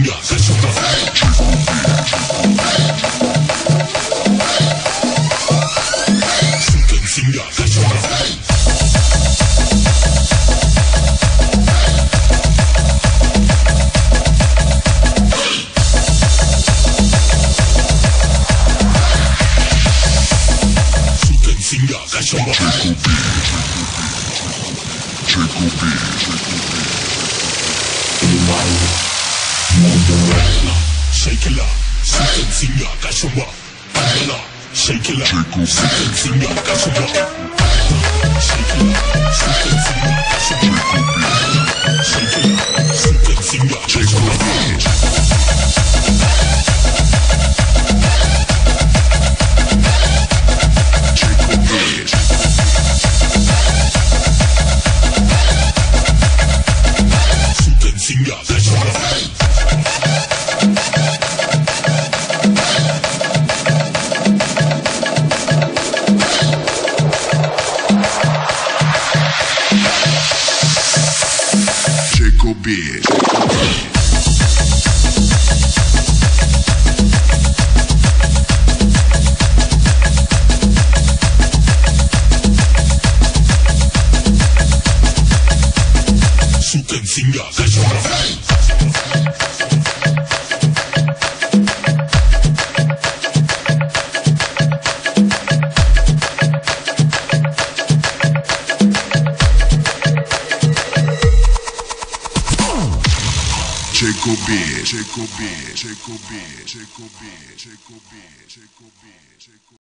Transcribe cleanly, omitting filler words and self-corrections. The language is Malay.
singa, cachorra. Suken singa, cachorra. Suken singa, cachorra. Shake it up, suken singa, cachorra. Bandala, shake it up, suken singa, cachorra. Shake it up, suken singa, cachorra. Shake it up, suken singa, cachorra. Singa, cachorra. Jacob Beard. Suken singa, cachorra. Jacob Beard, Jacob Beard, Jacob Beard, Jacob Beard, Jacob Beard, Jacob Beard, Jacob